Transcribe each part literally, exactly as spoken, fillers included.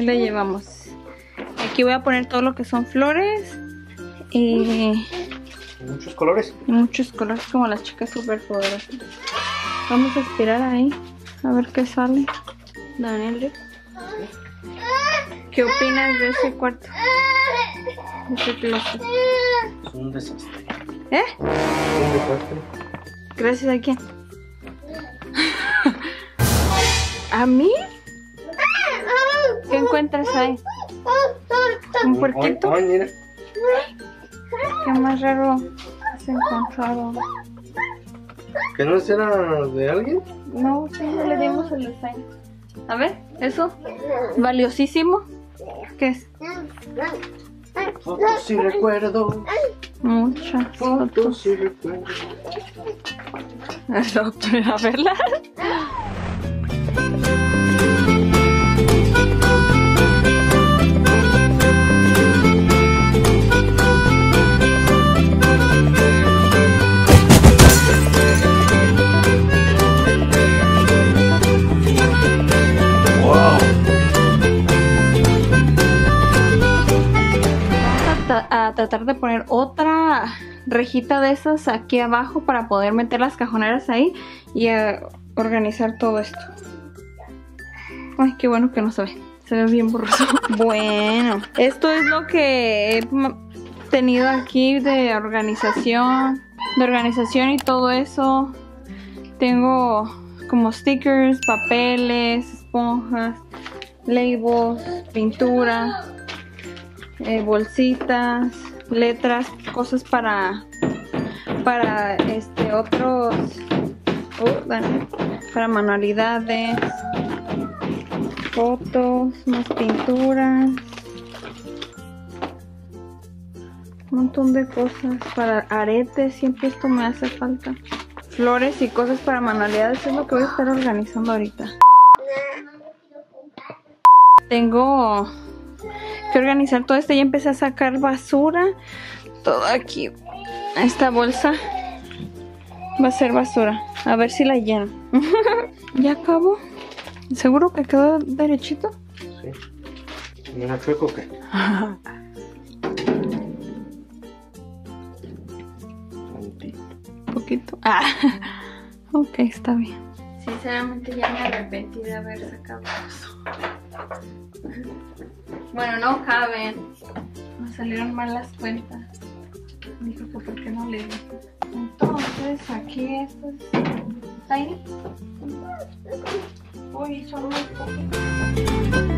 la llevamos. Aquí voy a poner todo lo que son flores y muchos colores. Muchos colores como las chicas superpoderosas. Vamos a aspirar ahí a ver qué sale. Daniel, ¿qué opinas de ese cuarto? De ese closet. Es un desastre. ¿Eh? Un desastre. Gracias a quién. ¿A mí? ¿Qué encuentras ahí? ¿Un puerquito? Ay, mira. ¿Qué más raro has encontrado? ¿Que no será de alguien? No, sí, no le dimos el diseño. A ver, eso. Valiosísimo. ¿Qué es? Fotos y recuerdos. Muchas Fotos fotos. y recuerdos. A verla. A tratar de poner otra rejita de esas aquí abajo para poder meter las cajoneras ahí y a organizar todo esto. Ay, qué bueno que no se ve, se ve bien borroso. Bueno, esto es lo que he tenido aquí de organización, de organización y todo eso. Tengo como stickers, papeles, esponjas, labels, pintura. Eh, bolsitas, letras, cosas para para este otros uh, Daniel, para manualidades, fotos, más pinturas, un montón de cosas para aretes, siempre esto me hace falta, flores y cosas para manualidades. Es lo que voy a estar organizando ahorita. Tengo que organizar todo esto. Ya empecé a sacar basura. Todo aquí. Esta bolsa va a ser basura. A ver si la lleno. Ya acabo. ¿Seguro que quedó derechito? Sí. ¿Mira chueco o qué? Un poquito. Ah. Ok, está bien. Sinceramente ya me arrepentí de haber sacado eso. Bueno, no caben. Me salieron mal las cuentas. Dijo que por qué no le dije. Entonces, aquí esto es tiny. Uy, son muy pocos.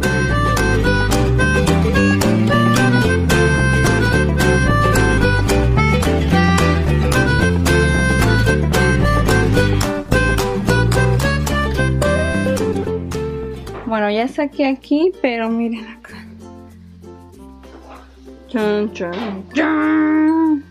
Bueno, ya saqué aquí, pero miren acá. Chan, chan, chan.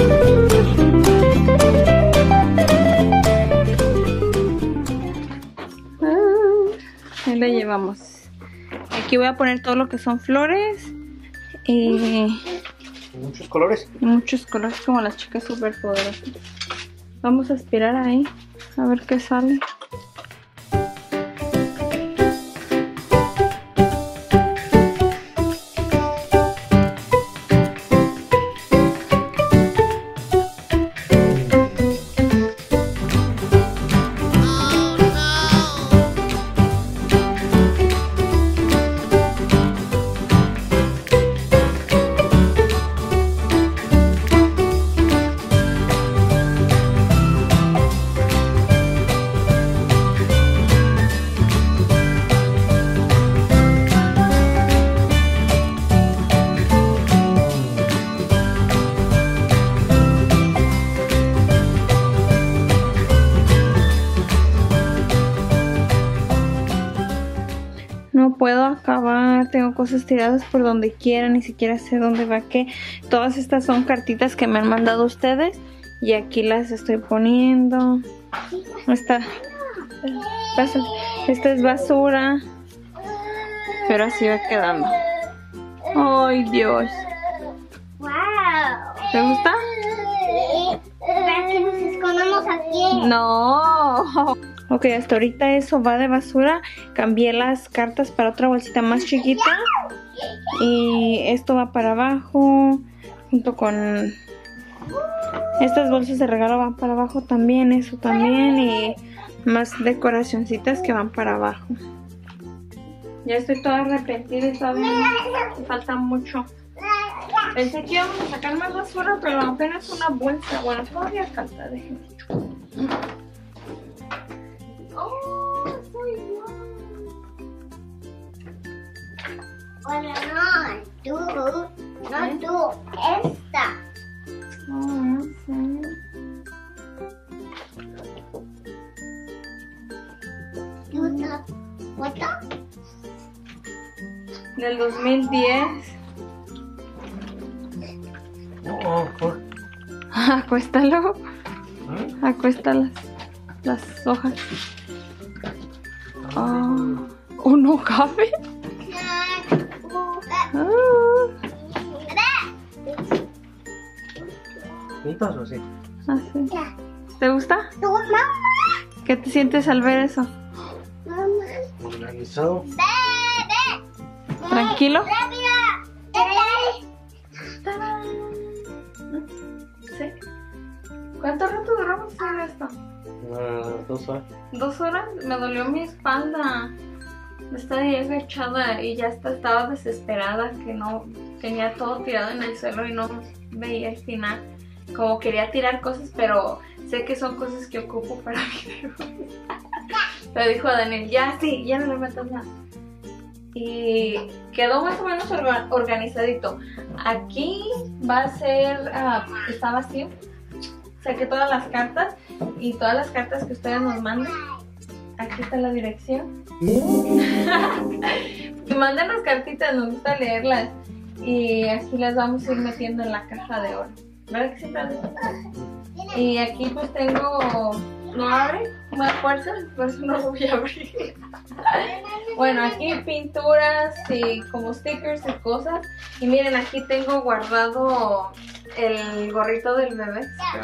Ah, ahí la llevamos. Aquí voy a poner todo lo que son flores y muchos colores. Muchos colores como las chicas superpoderosas. Vamos a aspirar ahí a ver qué sale. No puedo acabar, tengo cosas tiradas por donde quiera, ni siquiera sé dónde va qué. Todas estas son cartitas que me han mandado ustedes y aquí las estoy poniendo. Esta, esta es basura, pero así va quedando. ¡Ay, Dios! ¡Wow! ¿Te gusta? ¿Para que nos escondamos aquí? No. Ok, hasta ahorita eso va de basura. Cambié las cartas para otra bolsita más chiquita. Y esto va para abajo. Junto con estas bolsas de regalo van para abajo también. Eso también. Y más decoracioncitas que van para abajo. Ya estoy toda arrepentida y todavía me falta mucho. Pensé que íbamos a sacar más basura, pero apenas una bolsa. Bueno, todavía falta, déjenme. Oh, soy yo. Bueno, no, tú, no tú, esta. Oh, no sé. ¿Tú otra foto? Del dos mil diez. Oh, por. Acuéstalo. ¿Eh? Acuesta las, las hojas. Oh, ¿o no cabe? Oh, ¿Juntas o así? así. ¿Te gusta? ¿Tú, mamá? ¿Qué te sientes al ver eso? Mamá. Organizado. Ve, ve. ¿Tranquilo? Rápido. ¡Tarán! ¿Sí? ¿Cuánto rato duramos haciendo esto? Ah, dos horas. ¿Dos horas? Me dolió mi espalda. Estaba ahí agachada y ya hasta estaba desesperada que no tenía todo tirado en el suelo y no veía el final. Como quería tirar cosas, pero sé que son cosas que ocupo para mi Pero dijo Daniel, ya sí, ya no le metas nada. Y quedó más o menos orga organizadito. Aquí va a ser, uh, está vacío. Saqué todas las cartas y todas las cartas que ustedes nos manden. Aquí está la dirección. Y mándenos cartitas, nos gusta leerlas. Y aquí las vamos a ir metiendo en la caja de oro. ¿Verdad que sí, padre? Y aquí pues tengo... ¿No abre? Más fuerza, por eso no lo voy a abrir. Bueno, aquí pinturas y como stickers y cosas. Y miren, aquí tengo guardado el gorrito del bebé.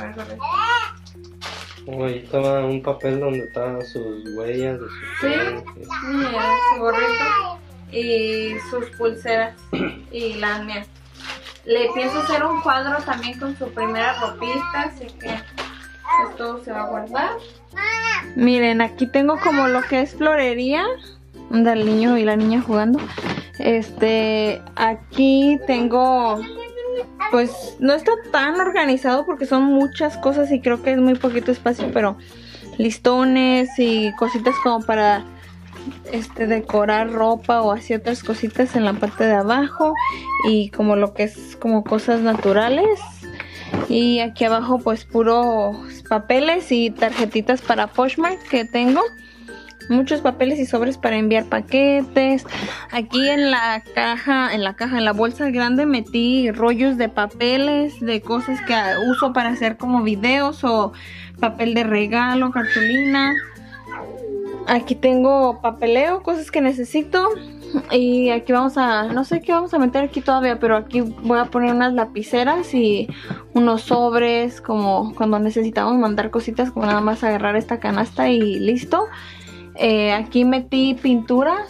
Oh, ahí estaba un papel donde estaban sus huellas de sus Sí, pies. mira, su gorrito y sus pulseras y las mías. Le pienso hacer un cuadro también con su primera ropita, así que esto se va a guardar. Miren, aquí tengo como lo que es florería del niño y la niña jugando. Este, aquí tengo, pues no está tan organizado porque son muchas cosas y creo que es muy poquito espacio, pero listones y cositas como para este decorar ropa o así otras cositas en la parte de abajo y como lo que es como cosas naturales. Y aquí abajo pues puros papeles y tarjetitas para Poshmark que tengo. Muchos papeles y sobres para enviar paquetes. Aquí en la caja, en la caja, en la bolsa grande metí rollos de papeles, de cosas que uso para hacer como videos o papel de regalo, cartulina. Aquí tengo papeleo, cosas que necesito. Y aquí vamos a, no sé qué vamos a meter aquí todavía, pero aquí voy a poner unas lapiceras y unos sobres, como cuando necesitamos mandar cositas, como nada más agarrar esta canasta y listo. Eh, aquí metí pinturas.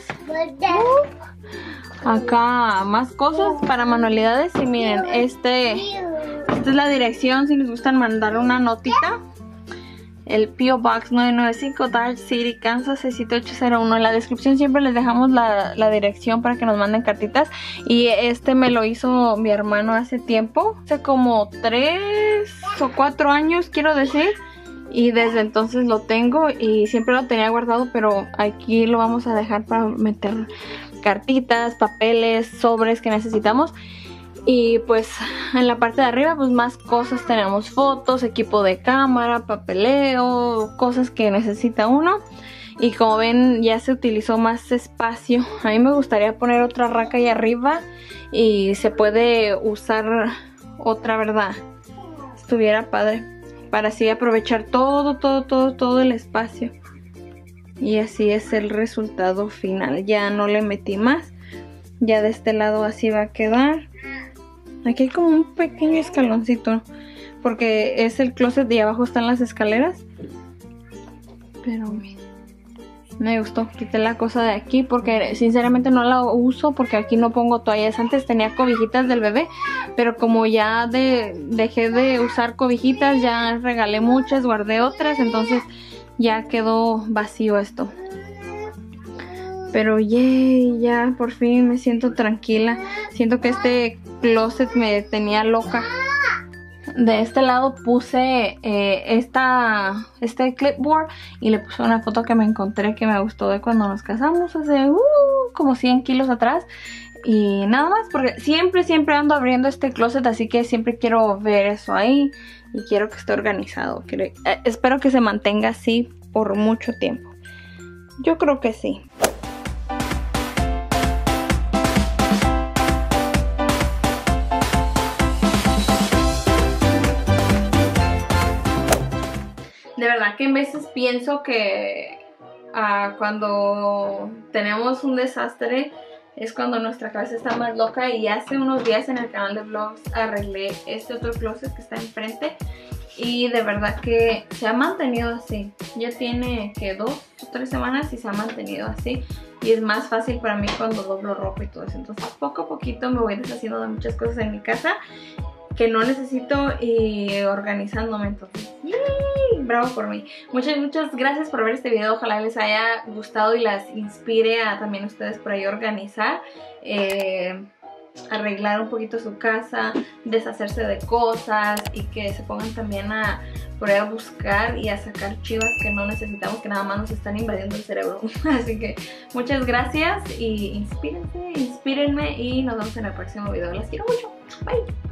Uh, acá más cosas para manualidades. Y miren, este, esta es la dirección si les gustan mandar una notita. El P O Box nueve nueve cinco, Dodge City, Kansas seis siete ocho cero uno. En la descripción siempre les dejamos la, la dirección para que nos manden cartitas. Y este me lo hizo mi hermano hace tiempo, hace como tres o cuatro años quiero decir. Y desde entonces lo tengo y siempre lo tenía guardado, pero aquí lo vamos a dejar para meter cartitas, papeles, sobres que necesitamos. Y pues en la parte de arriba pues más cosas, tenemos fotos, equipo de cámara, papeleo, cosas que necesita uno. Y como ven ya se utilizó más espacio. A mí me gustaría poner otra raca ahí arriba y se puede usar otra, ¿verdad? Estuviera padre para así aprovechar todo, todo, todo, todo el espacio. Y así es el resultado final. Ya no le metí más. Ya de este lado así va a quedar. Aquí hay como un pequeño escaloncito porque es el closet y abajo están las escaleras. Pero miren, Me gustó, quité la cosa de aquí porque sinceramente no la uso porque aquí no pongo toallas. Antes tenía cobijitas del bebé, pero como ya de, dejé de usar cobijitas, ya regalé muchas, guardé otras, entonces ya quedó vacío esto. Pero yay, ya por fin me siento tranquila. Siento que este closet me tenía loca. De este lado puse eh, esta, este clipboard y le puse una foto que me encontré que me gustó de cuando nos casamos hace uh, como cien kilos atrás. Y nada más, porque siempre, siempre ando abriendo este closet, así que siempre quiero ver eso ahí y quiero que esté organizado. Quiero, eh, espero que se mantenga así por mucho tiempo. Yo creo que sí. De verdad que en veces pienso que uh, cuando tenemos un desastre es cuando nuestra cabeza está más loca, y hace unos días en el canal de vlogs arreglé este otro closet que está enfrente y de verdad que se ha mantenido así. Ya tiene que dos o tres semanas y se ha mantenido así, y es más fácil para mí cuando doblo ropa y todo eso. Entonces poco a poquito me voy deshaciendo de muchas cosas en mi casa que no necesito y organizándome. Entonces, ¡yay! Bravo por mí. Muchas, muchas gracias por ver este video. Ojalá les haya gustado y las inspire a también ustedes por ahí organizar, eh, arreglar un poquito su casa, deshacerse de cosas y que se pongan también a por ahí a buscar y a sacar chivas que no necesitamos, que nada más nos están invadiendo el cerebro. Así que muchas gracias y inspírense, inspírenme y nos vemos en el próximo video. Las quiero mucho. Bye.